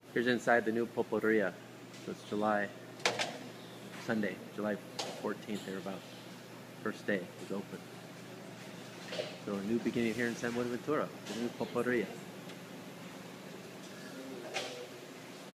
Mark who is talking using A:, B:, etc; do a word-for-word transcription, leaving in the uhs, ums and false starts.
A: Here's inside the new Pulperia. So it's July, Sunday, July fourteenth, thereabouts. First day was open. So a new beginning here in San Buenaventura, the new Pulperia.